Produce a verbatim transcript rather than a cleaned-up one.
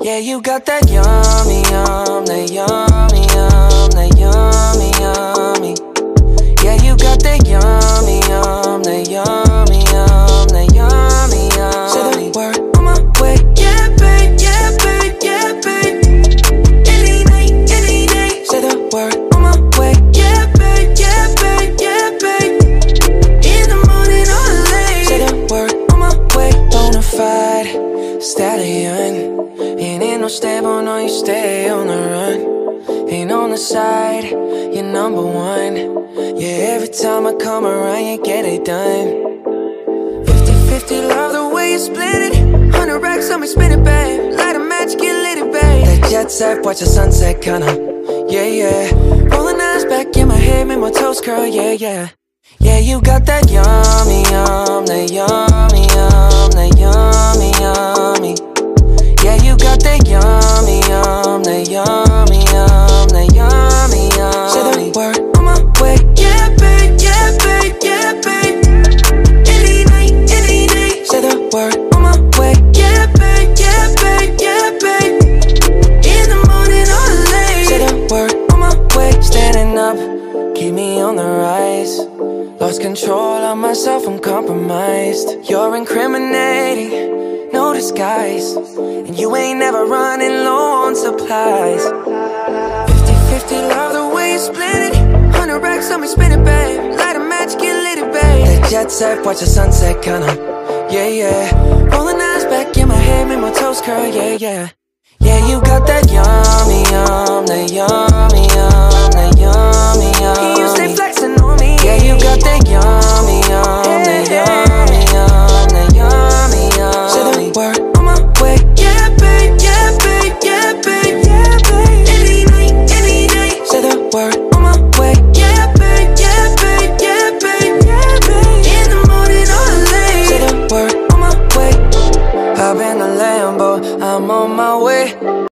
Yeah, you got that yummy, yum, that yummy, yum, that yummy, yummy. Yeah, you got that yummy, yum, that yummy, yum, that yummy, yummy. Say the word on my way. Yeah, babe, yeah, babe, yeah, babe. Any night, any day. Say the word on my way. Yeah, babe, yeah, babe, yeah, babe. In the morning or late. Say the word on my way. Bonafide stallion. Ain't in no stable, no, you stay on the run. Ain't on the side, you're number one. Yeah, every time I come around, you get it done. Fifty fifty, love the way you split it. Hundred racks on me, spin it, babe. Light a match, get lit, it, babe. That jet set, watch the sunset, kinda. Yeah, yeah. Rolling eyes back in my head, make my toes curl, yeah, yeah. Yeah, you got that yummy, yum, that yummy, yum, that yummy, yummy. Yeah, you got that yummy, yum, that yummy, yum, that yummy, yummy. Say the word on my way. Yeah, babe, yeah, babe, yeah, babe. Any night, any day. Say the word on my way. Yeah, babe, yeah, babe, yeah, babe. In the morning or late. Say the word on my way. Standing up, keep me on the rise. Lost control of myself, I'm compromised. You're incriminating, no disguise. And you ain't never running low on supplies. Fifty fifty, love the way you split it. Hundred racks on me, spin it, babe. Light a match, get lit, it, babe. That jet set, watch the sunset, kinda. Yeah, yeah. Rolling eyes back in my head, make my toes curl, yeah, yeah. Yeah, you got that yummy, yum, that yummy, yum, that yummy, yummy. You stay flexing on me. Yeah, you got that yummy, yum, that yummy, yum, that yummy, yummy. Say the word on my way.